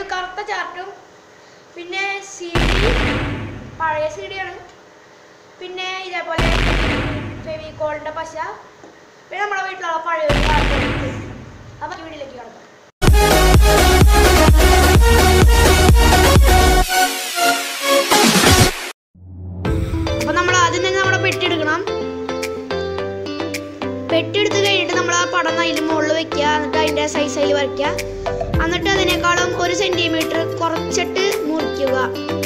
കറുത്ത ചാർട്ടും പിന്നെ CD പഴയ CD-യാണ്. പിന്നെ ഇതേപോലെ ഫെവിക്കോളിൻ്റെ പശ, പിന്നെ നമ്മുടെ വീട്ടിലുള്ള പഴയ ഒരു ചാർട്ട്. അപ്പോൾ വീട്ടിലേക്ക് കിടക്കാം. അപ്പോൾ നമ്മൾ ആദ്യം തന്നെ നമ്മുടെ പെട്ടി എടുക്കണം. പെട്ടി എടുത്ത് കഴിഞ്ഞിട്ട് നമ്മൾ ആ പടം അതിൽ മുകളിൽ വെക്കുക. എന്നിട്ട് അതിൻ്റെ സൈസ് അതിൽ വരയ്ക്കുക. എന്നിട്ട് അതിനേക്കാളും 1 സെൻറ്റിമീറ്റർ കുറച്ചിട്ട് മുറിക്കുക.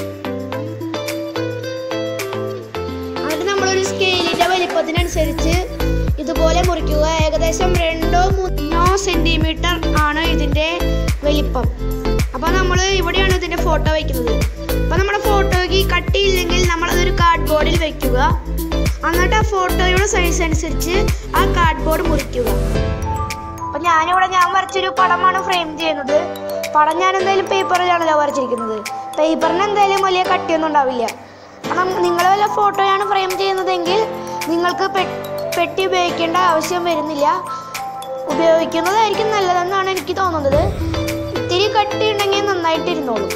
എന്നിട്ട് നമ്മളൊരു സ്കെയിലിൻ്റെ വലിപ്പത്തിനനുസരിച്ച് ഇതുപോലെ മുറിക്കുക. ഏകദേശം 2-3 സെൻറ്റിമീറ്റർ ആണ് ഇതിൻ്റെ വലിപ്പം. അപ്പോൾ നമ്മൾ ഇവിടെയാണ് ഇതിൻ്റെ ഫോട്ടോ വയ്ക്കുന്നത്. അപ്പോൾ നമ്മുടെ ഫോട്ടോയ്ക്ക് കട്ടിയില്ലെങ്കിൽ നമ്മളതൊരു കാർഡ്ബോർഡിൽ വയ്ക്കുക. എന്നിട്ട് ആ ഫോട്ടോയുടെ സൈസ് അനുസരിച്ച് ആ കാർഡ്ബോർഡ് മുറിക്കുക. അപ്പം ഞാൻ വരച്ചൊരു പടമാണ് ഫ്രെയിം ചെയ്യുന്നത്. പടം ഞാൻ എന്തായാലും പേപ്പറിലാണല്ലോ വരച്ചിരിക്കുന്നത്. പേപ്പറിന് എന്തായാലും വലിയ കട്ടിയൊന്നും ഉണ്ടാവില്ല. കാരണം നിങ്ങൾ വല്ല ഫോട്ടോയാണ് ഫ്രെയിം ചെയ്യുന്നതെങ്കിൽ നിങ്ങൾക്ക് പെട്ടി ഉപയോഗിക്കേണ്ട ആവശ്യം വരുന്നില്ല. ഉപയോഗിക്കുന്നതായിരിക്കും നല്ലതെന്നാണ് എനിക്ക് തോന്നുന്നത്. ഇത്തിരി കട്ടി ഉണ്ടെങ്കിൽ നന്നായിട്ടിരുന്നോളൂ.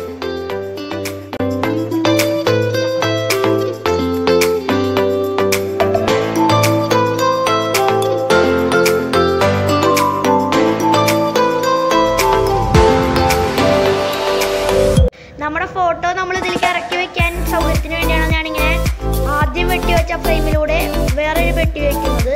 നമ്മുടെ ഫോട്ടോ നമ്മൾ ഇതിലേക്ക് ഇറക്കി വെക്കാൻ സൗകര്യത്തിന് വേണ്ടിയാണ് ഞാനിങ്ങനെ ആദ്യം വെട്ടി വെച്ച ഫ്രെയിമിലൂടെ വേറൊരു പെട്ടി വയ്ക്കുന്നത്.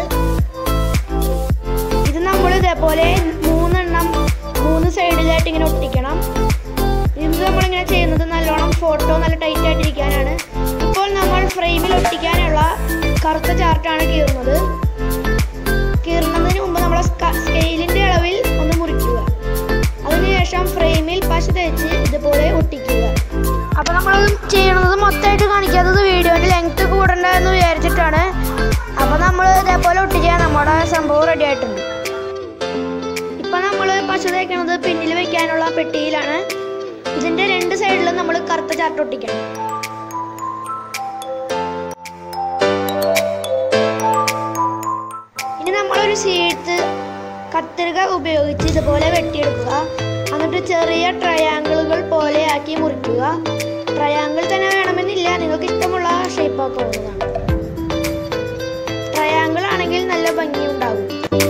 ഇത് നമ്മൾ ഇതേപോലെ 3 സൈഡിലായിട്ട് ഇങ്ങനെ ഒട്ടിക്കണം. ഇത് നമ്മളിങ്ങനെ ചെയ്യുന്നത് നല്ലോണം ഫോട്ടോ നല്ല ടൈറ്റ് ആയിട്ടിരിക്കാനാണ്. ഇപ്പോൾ നമ്മൾ ഫ്രെയിമിൽ ഒട്ടിക്കാനുള്ള കറുത്ത ചാർട്ടാണ് കീറുന്നതിന് മുമ്പ് നമ്മൾ സ്കെയിലിൻ്റെ അളവിൽ ഒന്ന് മുറിക്കുക. അതിനുശേഷം ഫ്രെയിമിൽ പശ തേച്ച് ഇതുപോലെ ഒട്ടിക്കുക. അപ്പോൾ നമ്മളത് ചെയ്യണത് മൊത്തമായിട്ട് കാണിക്കാത്തത് വീഡിയോൻ്റെ ലെങ്ത്ത് കൂടണ്ട എന്ന് വിചാരിച്ചിട്ടാണ്. അപ്പോൾ നമ്മൾ ഇതേപോലെ ഒട്ടിക്കാൻ നമ്മുടെ സംഭവം റെഡി ആയിട്ടുണ്ട്. ഇപ്പം നമ്മൾ പശ തേക്കുന്നത് പിന്നിൽ വയ്ക്കാനുള്ള പെട്ടിയിലാണ്. ഇതിൻ്റെ 2 സൈഡിലും നമ്മൾ കറുത്ത ചാർട്ട് ഒട്ടിക്കണം. ഇനി നമ്മളൊരു സീറ്റ് കത്രിക ഉപയോഗിച്ച് ഇതുപോലെ വെട്ടിയെടുക്കുക. എന്നിട്ട് ചെറിയ ട്രയാങ്കിളുകൾ പോലെ ആക്കി മുറിക്കുക. ട്രയാങ്കിൾ തന്നെ വേണമെന്നില്ല, നിങ്ങൾക്ക് ഇഷ്ടമുള്ള ഷേപ്പ് ആക്കാവുന്നതാണ്. ട്രയാങ്കിൾ ആണെങ്കിൽ നല്ല ഭംഗിയുണ്ടാകും.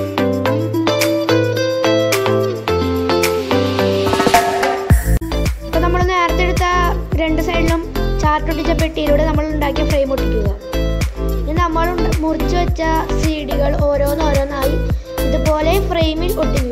ഇപ്പം നമ്മൾ നേരത്തെ എടുത്ത 2 സൈഡിലും ചാർട്ട് ഒട്ടിച്ച പെട്ടിയിലൂടെ നമ്മൾ ഉണ്ടാക്കിയ ഫ്രെയിം ഒട്ടിക്കുക. ഇനി നമ്മൾ മുറിച്ച് വെച്ച CD-കൾ ഓരോന്നോരോന്നായി ഇതുപോലെ ഫ്രെയിമിൽ ഒട്ടിക്കുക.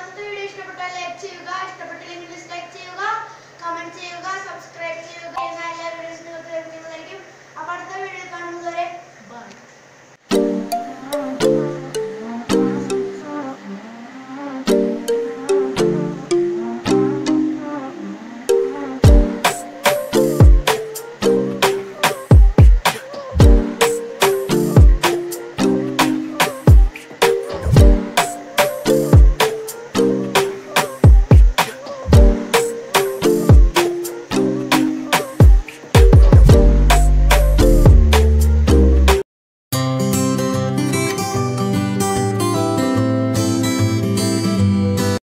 ഇഷ്ടപ്പെട്ടില്ലെങ്കിൽ ഡിസ്ലൈക്ക് ചെയ്യുക, കമന്റ് ചെയ്യുക, സബ്സ്ക്രൈബ് ചെയ്യുക.